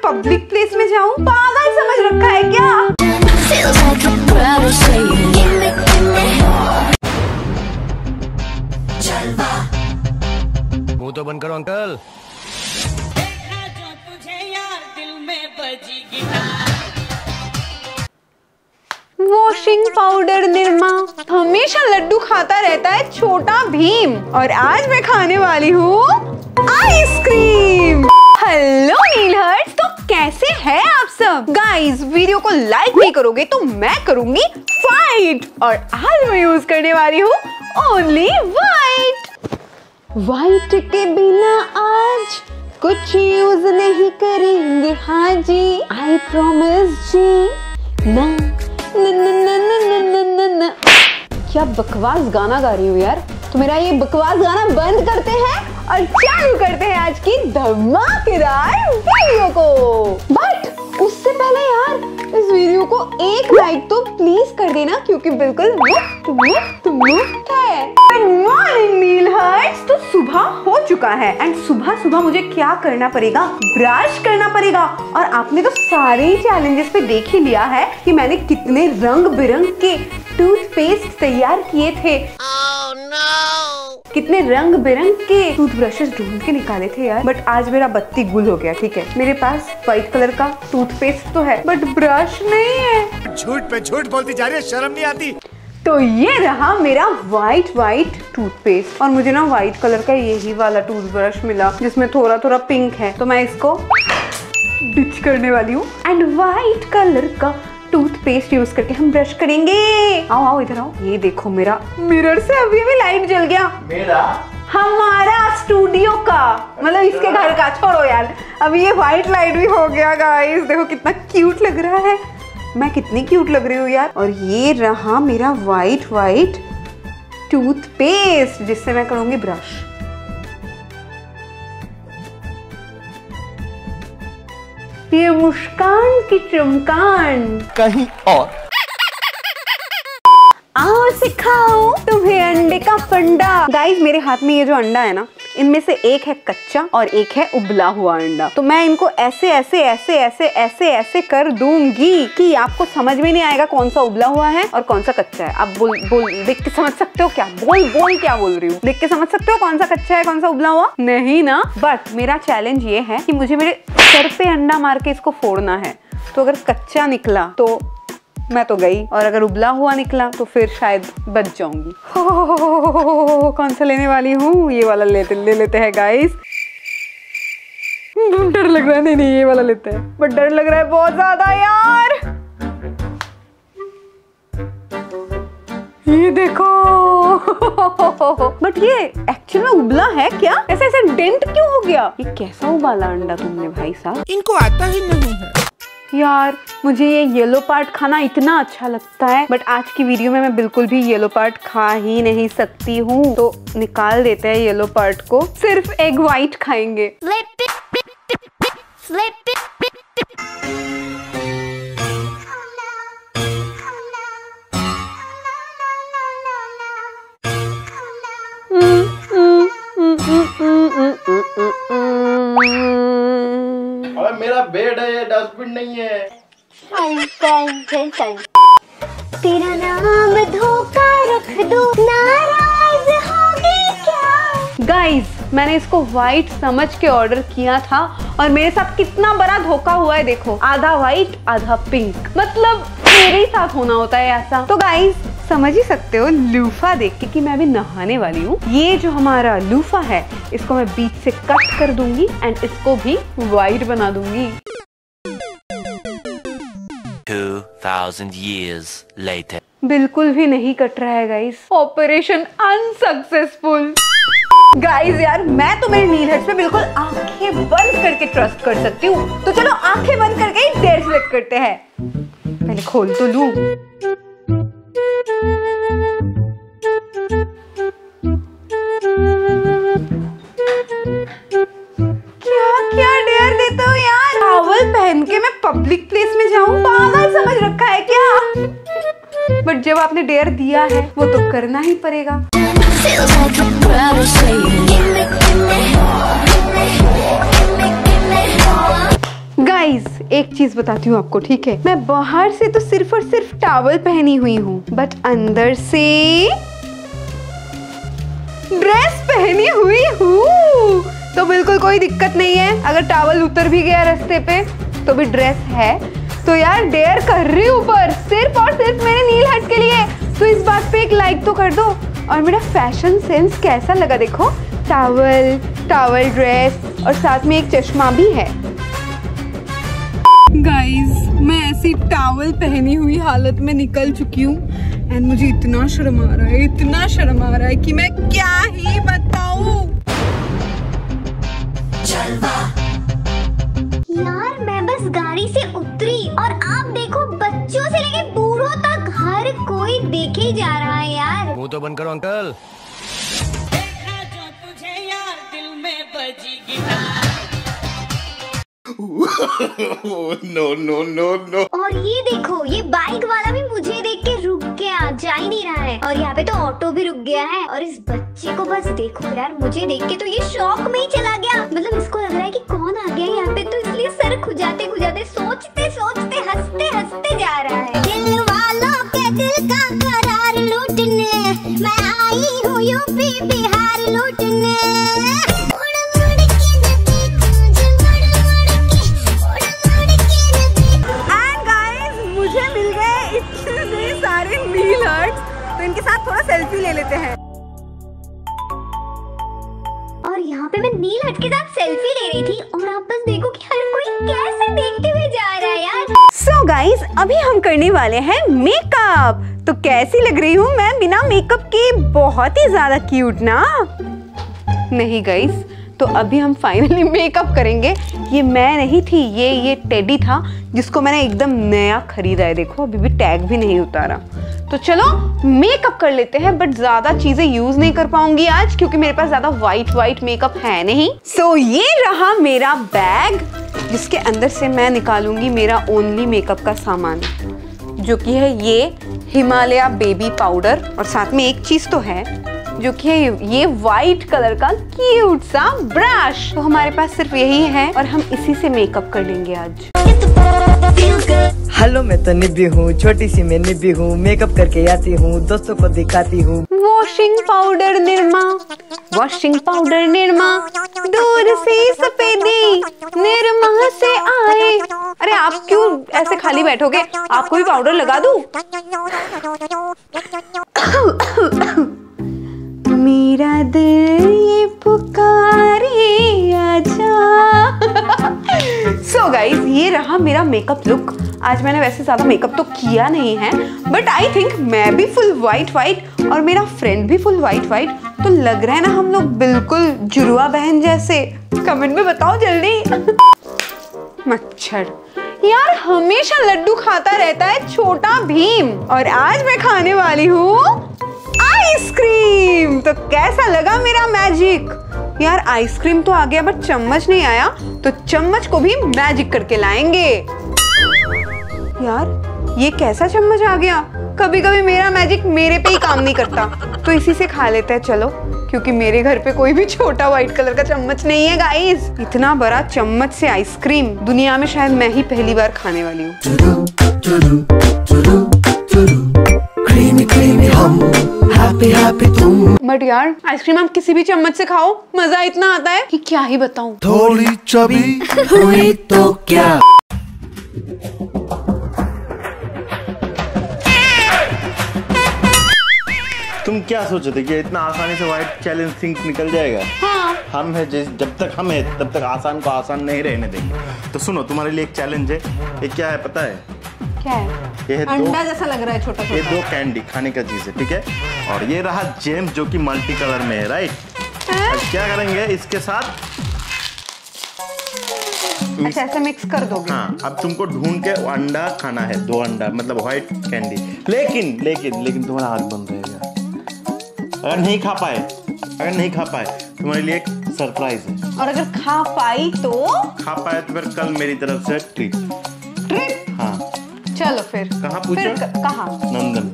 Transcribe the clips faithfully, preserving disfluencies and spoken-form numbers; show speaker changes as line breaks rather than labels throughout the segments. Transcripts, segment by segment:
Public place में जाऊं? पागल समझ रखा है क्या?
मुंह तो बंद करो अंकल।
वॉशिंग पाउडर निरमा हमेशा लड्डू खाता रहता है छोटा भीम, और आज मैं खाने वाली हूँ आइसक्रीम। हेलो नीलहर्ट्स, तो कैसे हैं आप सब? गाइस, वीडियो को लाइक नहीं करोगे तो मैं करूंगी फाइट, और आज मैं यूज करने वाली हूँ ओनली व्हाइट। व्हाइट के बिना आज कुछ यूज नहीं करेंगे, हाँ जी, आई प्रॉमिस जी। ना न न न न न न न। क्या बकवास गाना गा रही हूँ यार। तो मेरा ये बकवास गाना बंद करते हैं और चालू करते हैं आज की धमाकेदार वीडियो को। बट उससे पहले यार, इस वीडियो को एक लाइक तो प्लीज कर देना, क्योंकि बिल्कुल मुफ्त मुफ्त मुफ्त है। गुड मॉर्निंग नीलहर्ट्स। तो सुबह हो चुका है एंड सुबह सुबह मुझे क्या करना पड़ेगा? ब्रश करना पड़ेगा। और आपने तो सारे ही चैलेंजेस पे देख ही लिया है कि मैंने कितने रंग बिरंग के टूथपेस्ट तैयार किए थे। oh, no. कितने रंग बिरंग के टूथब्रशेस ढूंढ के निकाले थे यार। बट आज मेरा बत्ती गुल हो गया। ठीक है, मेरे पास व्हाइट कलर का टूथपेस्ट तो है बट ब्रश नहीं है।
झूठ पे झूठ बोलती जा रही है, शर्म नहीं आती?
तो ये रहा मेरा व्हाइट व्हाइट टूथपेस्ट, और मुझे ना व्हाइट कलर का यही वाला टूथब्रश मिला जिसमें थोड़ा थोड़ा पिंक है, तो मैं इसको डिच करने वाली हूँ एंड व्हाइट कलर का टूथपेस्ट यूज करके हम ब्रश करेंगे। आओ आओ इधर आओ। ये देखो, मेरा मिरर से अभी अभी लाइट जल गया।
मेरा
हमारा स्टूडियो का, मतलब इसके घर का, छोड़ो यार। अभी ये व्हाइट लाइट भी हो गया गाइस। देखो कितना क्यूट लग रहा है। मैं कितनी क्यूट लग रही हूँ यार। और ये रहा मेरा व्हाइट व्हाइट टूथपेस्ट जिससे मैं करूंगी ब्रश। ये मुस्कान की चमकान
कहीं और।
आओ सिखाओ तुम्हें अंडे का फंडा। गाइस, मेरे हाथ में ये जो अंडा है ना, इनमें से एक है कच्चा और एक है उबला हुआ अंडा। तो मैं इनको ऐसे ऐसे ऐसे ऐसे ऐसे ऐसे कर दूंगी कि आपको समझ में नहीं आएगा कौन सा उबला हुआ है और कौन सा कच्चा है। आप बोल बोल देख के समझ सकते हो क्या? बोल बोल क्या बोल रही हूँ? देख के समझ सकते हो कौन सा कच्चा है कौन सा उबला हुआ? नहीं ना। बट मेरा चैलेंज ये है कि मुझे मेरे सर पे अंडा मार के इसको फोड़ना है। तो अगर कच्चा निकला तो मैं तो गई, और अगर उबला हुआ निकला तो फिर शायद बच जाऊंगी। हो, हो, हो, हो, हो, हो, हो, कौन सा लेने वाली हूँ? ये वाला लेते ले लेते हैं गाइस। डर लग रहा है। नहीं नहीं, ये वाला लेते हैं। बट डर लग रहा है बहुत ज्यादा यार। ये देखो। बट ये एक्चुअली में उबला है क्या? ऐसे ऐसे डेंट क्यों हो गया? ये कैसा उबाला अंडा तुमने भाई साहब?
इनको आता ही नहीं है
यार। मुझे ये येलो पार्ट खाना इतना अच्छा लगता है, बट आज की वीडियो में मैं बिल्कुल भी येलो पार्ट खा ही नहीं सकती हूँ। तो निकाल देते हैं येलो पार्ट को, सिर्फ एग व्हाइट खाएंगे।
अरे मेरा बेड है, डस्टबिन नहीं है।
तेरा नाम धोखा रख दो, नाराज होगी क्या?
गाइस, मैंने इसको व्हाइट समझ के ऑर्डर किया था और मेरे साथ कितना बड़ा धोखा हुआ है। देखो, आधा व्हाइट आधा पिंक। मतलब मेरे ही साथ होना होता है ऐसा। तो गाइस, समझ ही सकते हो लूफा देख के कि मैं अभी नहाने वाली हूँ। ये जो हमारा लूफा है, इसको मैं बीच से कट कर दूंगी एंड इसको भी व्हाइट बना दूंगी।
two thousand years later.
बिल्कुल भी नहीं कट रहा है गाइस। Operation unsuccessful. गाइस यार, मैं तो मेरे नीलहर्ट्स पे बिल्कुल आंखें बंद करके ट्रस्ट कर सकती हूँ। तो चलो आंखें बंद करके ही डेयर सेलेक्ट करते हैं। पहले खोल तो लूं। क्या क्या डेयर देते हो यार? टॉवल पहन के मैं पब्लिक प्लेस में जाऊं? पागल समझ रखा है क्या? बट जब आपने डेयर दिया है वो तो करना ही पड़ेगा। गाइस, एक चीज बताती हूँ आपको, ठीक है? मैं बाहर से तो सिर्फ और सिर्फ टॉवल पहनी हुई हूँ, बट अंदर से ड्रेस पहनी हुई हूँ। तो बिल्कुल कोई दिक्कत नहीं है, अगर टॉवल उतर भी गया रास्ते पे तो भी ड्रेस है। तो यार डेयर कर रही हूँ पर सिर्फ और सिर्फ मेरे नील हट के लिए। तो इस बात पे एक लाइक तो कर दो। और मेरा फैशन सेंस कैसा लगा देखो, टॉवल, टॉवल ड्रेस और साथ में एक चश्मा भी है। गाइज मैं ऐसी टॉवल पहनी हुई हालत में निकल चुकी हूँ एंड मुझे इतना शर्म आ रहा है, इतना शर्म आ रहा है कि मैं क्या ही बताऊँ।
यार मैं बस गाड़ी से उतरी और आप देखो बच्चों से लेके बूढ़ों तक हर कोई देखे ही जा रहा है यार।
मुंह तो बंद करो अंकल।
देखा जो तुझे यार दिल में बजी guitar.
No no no no.
और ये देखो ये बाइक वाला भी मुझे देख के रुक गया, जा ही नहीं रहा है। और यहाँ पे तो ऑटो भी रुक गया है। और इस बच्चे को बस देखो यार, मुझे देख के तो ये शॉक में ही चला गया। मतलब इसको लग रहा है कि कौन आ गया यहाँ पे, तो इसलिए सर खुजाते खुजाते सोचते सोचते हंसते हंसते जा रहा है। दिल वालों के दिल का करार लूटने मैं आई हूँ यूपी बिहार लूटने।
तो इनके साथ थोड़ा सेल्फी ले लेते हैं।
और यहाँ पे मैं नील हट के साथ सेल्फी ले रही थी और आप बस देखो कि हर कोई कैसे देखते हुए जा रहा है यार।
सो गाइस अभी हम करने वाले हैं मेकअप। तो कैसी लग रही हूँ मैं बिना मेकअप के? बहुत ही ज्यादा क्यूट ना? नहीं गाइस, तो अभी हम फाइनली मेकअप करेंगे। ये मैं नहीं थी, ये ये टेडी था जिसको मैंने एकदम नया खरीदा है। देखो अभी भी टैग भी नहीं उतारा। तो चलो मेकअप कर लेते हैं, बट ज्यादा चीजें यूज नहीं कर पाऊंगी आज क्योंकि मेरे पास ज्यादा वाइट वाइट मेकअप है नहीं। सो so, ये रहा मेरा बैग जिसके अंदर से मैं निकालूंगी मेरा ओनली मेकअप का सामान, जो कि है ये हिमालय बेबी पाउडर। और साथ में एक चीज तो है जो कि है ये वाइट कलर का क्यूट सा ब्रश। तो हमारे पास सिर्फ यही है और हम इसी से मेकअप कर लेंगे आज।
हेलो मैं तो निब्बी हूँ, छोटी सी मैं निब्बी हूँ, मेकअप करके आती हूँ, दोस्तों को दिखाती हूँ।
Washing powder Nirma, washing powder Nirma, दूर से सफेदी निरमा से आए। अरे आप क्यों ऐसे खाली बैठोगे? आपको भी पाउडर लगा दूं? मेरा दिल ये पुकारे आजा। सो गाइज ये रहा मेरा मेकअप लुक। आज मैंने वैसे ज्यादा मेकअप तो किया नहीं है, बट आई थिंक मैं भी फुल वाइट वाइट और मेरा फ्रेंड भी फुल वाइट वाइट, तो लग रहा है ना हम लोग बिल्कुल जुड़वा बहन जैसे। कमेंट में बताओ जल्दी। मच्छर यार हमेशा लड्डू खाता रहता है छोटा भीम, और आज मैं खाने वाली हूँ आइसक्रीम। तो कैसा लगा मेरा मैजिक? यार आइसक्रीम तो आ गया बट चम्मच नहीं आया, तो चम्मच को भी मैजिक करके लाएंगे। यार ये कैसा चम्मच आ गया? कभी कभी मेरा मैजिक मेरे पे ही काम नहीं करता, तो इसी से खा लेते हैं चलो, क्योंकि मेरे घर पे कोई भी छोटा व्हाइट कलर का चम्मच नहीं है गाइस। इतना बड़ा चम्मच से आइसक्रीम दुनिया में शायद मैं ही पहली बार खाने वाली हूँ। बट यार आइसक्रीम आप किसी भी चम्मच से खाओ, मजा इतना आता है कि क्या ही बताऊं।
थोड़ी चबी हुई तो क्या।
तुम क्या सोचे थे कि इतना आसानी से व्हाइट चैलेंज थिंक निकल जाएगा?
हाँ।
हम है जब तक हम है तब तक आसान को आसान नहीं रहने देंगे। तो सुनो तुम्हारे लिए एक चैलेंज है। ये क्या है पता है?
क्या है?
ये है
अंडा
दो,
जैसा लग रहा है छोटा छोटा।
ये दो कैंडी खाने का चीज है, ठीक है? और ये रहा जेम्स जो कि मल्टी कलर में है, राइट? अब क्या करेंगे इसके साथ?
अच्छा ऐसे मिक्स कर दोगे?
हाँ, अब तुमको ढूंढ के अंडा खाना है, दो अंडा मतलब व्हाइट कैंडी। लेकिन लेकिन लेकिन तुम्हारा हाथ बंद रहेगा। अगर नहीं खा पाए अगर नहीं खा पाए तुम्हारे लिए एक सरप्राइज है।
और अगर खा पाई तो?
खा पाए तो फिर कल मेरी तरफ से ट्रिप।
ट्रिप?
हाँ
चलो फिर।
कहाँ पूछो?
कहाँ?
नंदन।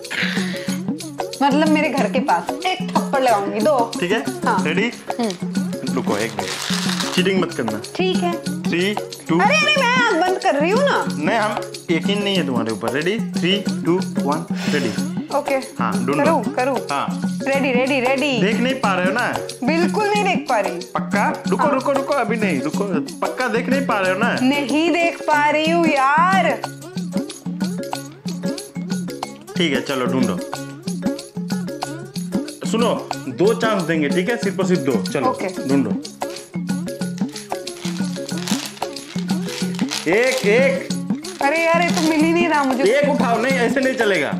मतलब मेरे घर के पास। एक थप्पड़ लगाऊंगी, दो।
ठीक है?
हाँ।
रेडी? रुको एक मिनट, चीटिंग मत करना।
ठीक है।
Three two.
अरे अरे मैं आँख बंद कर रही हूँ ना।
नहीं, हम यकीन नहीं है तुम्हारे ऊपर। Ready, three two one, ready.
Okay
हाँ, ढूंढो।
करूँ करूँ
हाँ,
रेडी रेडी रेडी।
देख नहीं पा रहे हो ना?
बिल्कुल नहीं देख पा रही।
पक्का? रुको
हाँ।
रुको रुको, अभी नहीं, रुको। पक्का देख नहीं पा रहे हो ना?
नहीं देख पा रही हूँ यार।
ठीक है, चलो ढूंढो। सुनो, दो चांस देंगे, ठीक है? सिर्फ और सिर्फ दो। चलो ढूंढो। एक एक।
अरे यार, ये तो मिल ही नहीं रहा मुझे।
एक उठाओ। नहीं, ऐसे नहीं चलेगा।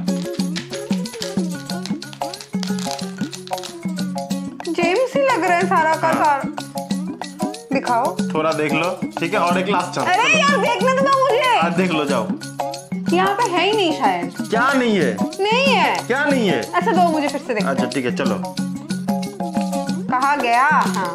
जेम्स ही लग रहा है सारा का
हाँ।
सारा। दिखाओ।
थोड़ा देख लो, ठीक है? और एक लास्ट चांस।
अरे यार, देखने तो दो मुझे।
आज देख लो, जाओ।
यहाँ पे है ही नहीं शायद।
क्या नहीं है?
नहीं है।
क्या नहीं है?
अच्छा दो मुझे फिर से देखो।
अच्छा ठीक है, चलो।
कहाँ गया? हाँ।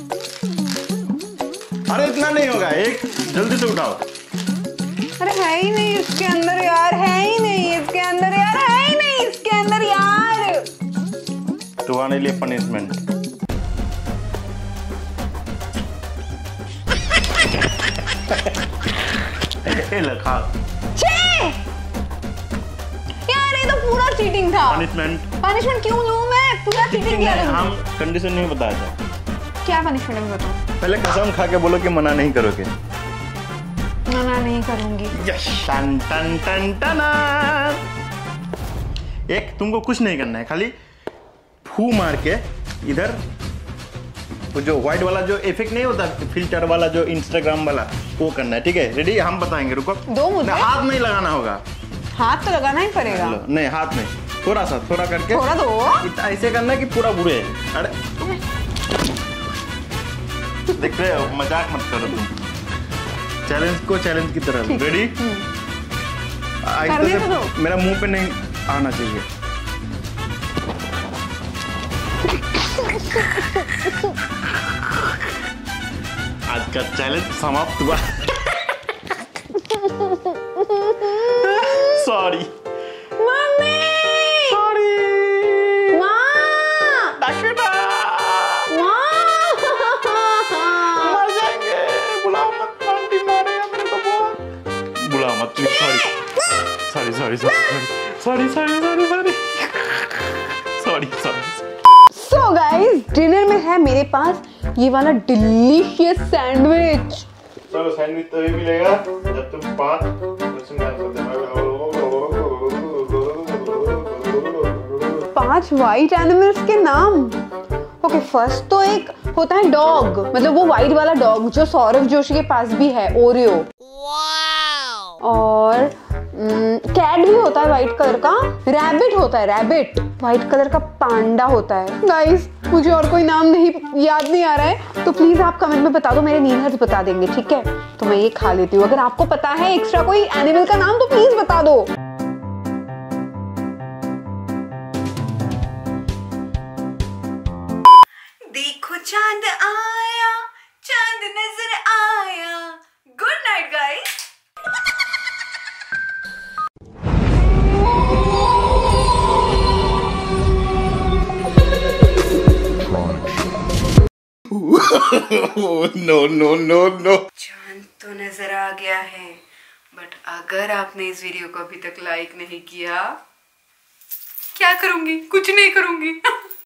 अरे इतना नहीं होगा, एक जल्दी से उठाओ।
अरे है ही नहीं इसके अंदर यार, है ही नहीं इसके अंदर यार, है ही नहीं इसके अंदर यार।
तुम्हारे लिए पनिशमेंट। लखा
यार, ये तो पूरा चीटिंग था।
पनिशमेंट।
पनिशमेंट क्यों लूं मैं? पूरा चीटिंग किया तुमने।
हम कंडीशन नहीं बताया था।
क्या पनिशमेंट है बताओ?
पहले कसम खा के बोलो कि मना नहीं करोगे।
मना नहीं करूंगी।
यस। टन टन टन टना। एक तुमको कुछ नहीं करना है, खाली फू मार के इधर वो जो व्हाइट वाला जो इफेक्ट नहीं होता, फिल्टर वाला जो इंस्टाग्राम वाला, वो करना है, ठीक है? रेडी? हम बताएंगे, रुको।
दो मुझे।
हाथ नहीं लगाना होगा।
हाथ तो लगाना ही पड़ेगा।
लो, नहीं हाथ नहीं, थोड़ा सा, थोड़ा करके।
थोड़ा दो।
इत- ऐसे करना है कि पूरा बुरे है। अरे देख रहे हो, मजाक मत करो तुम। चैलेंज को चैलेंज की तरह। रेडी?
करने तो दो।
मेरा मुंह पे नहीं आना चाहिए। आज का चैलेंज समाप्त हुआ। Sorry
mummy.
सॉरी।
माँ।
डाकेटा मर जाएंगे। बुलाओ मत, आंटी मारेगा मेरे को बहुत। बुलाओ मत please. Sorry sorry sorry sorry sorry sorry sorry sorry sorry.
So guys, dinner में है मेरे पास ये वाला डिलीशियस सैंडविच।
चलो, सैंडविच तभी मिलेगा जब तुम पांच क्वेश्चन का आंसर देना।
पांच वाइट एनिमल्स के नाम। ओके, फर्स्ट तो एक होता है डॉग, मतलब वो वाइट वाला डॉग जो सौरभ जोशी के पास भी है, ओरियो। और कैट भी होता है वाइट कलर का। रैबिट होता है, रैबिट वाइट कलर का। पांडा होता है। गाइस, मुझे और कोई नाम नहीं याद नहीं आ रहा है, तो प्लीज आप कमेंट में बता दो, मेरे नीनर्स बता देंगे, ठीक है? तो मैं ये खा लेती हूँ। अगर आपको पता है एक्स्ट्रा कोई एनिमल का नाम तो प्लीज बता दो। देखो चांद आया, चांद नजर आया। Good night guys.
No no no no.
चांद तो नजर आ गया है, बट अगर आपने इस वीडियो को अभी तक लाइक नहीं किया, क्या करूंगी? कुछ नहीं करूंगी।